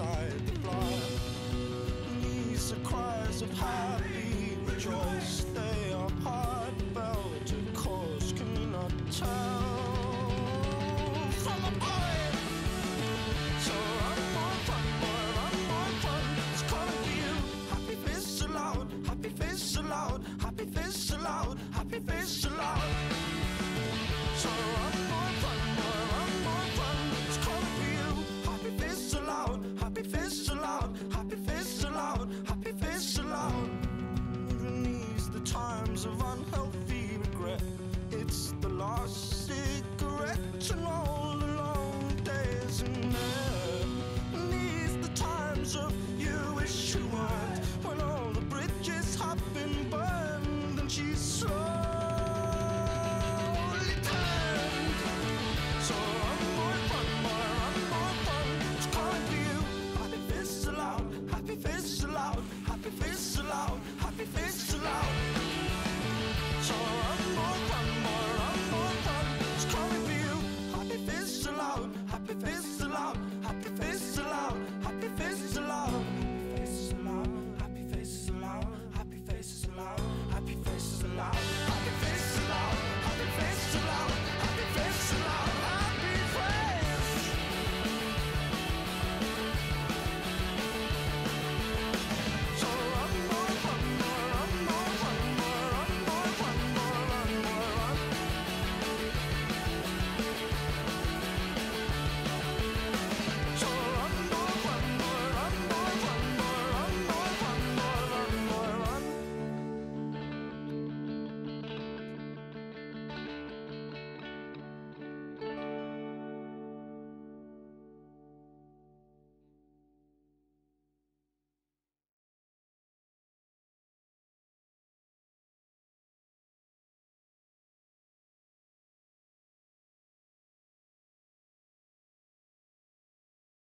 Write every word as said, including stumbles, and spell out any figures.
inside the blood. These are cries of happy rejoice. They are heartfelt, of course, cannot tell from a boy. So run, boy, run, boy, run, boy, run. It's calling for you. Happy face aloud, happy face aloud, happy face aloud, happy face aloud. So run, boy, run, boy, run, boy, run. It's calling for you. Happy face aloud, happy face aloud, happy face aloud, happy face aloud. Even these the times of unhealthy regret. It's the last cigarette to know.